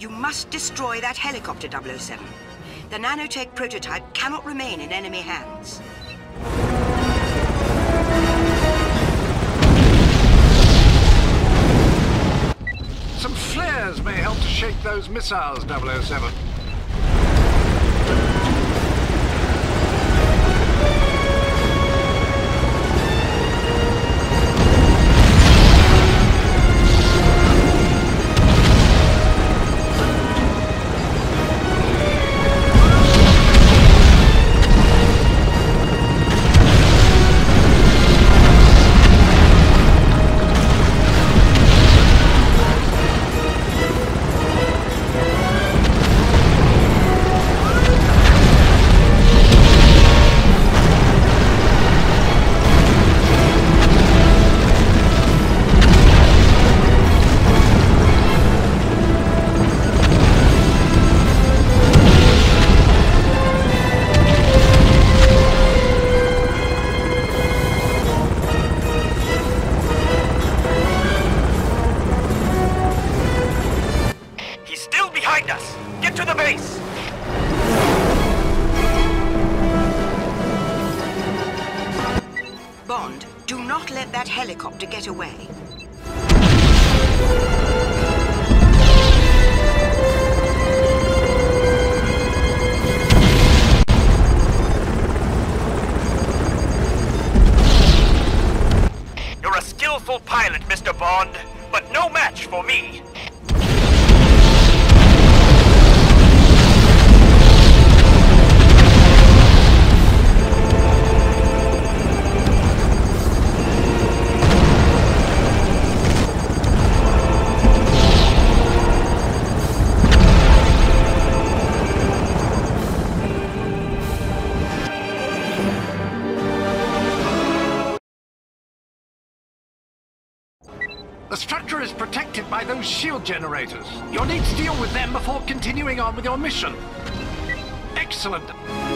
You must destroy that helicopter, 007. The nanotech prototype cannot remain in enemy hands. Some flares may help to shake those missiles, 007. Get to the base! Bond, do not let that helicopter get away. You're a skillful pilot, Mr. Bond, but no match for me. The structure is protected by those shield generators. You'll need to deal with them before continuing on with your mission. Excellent.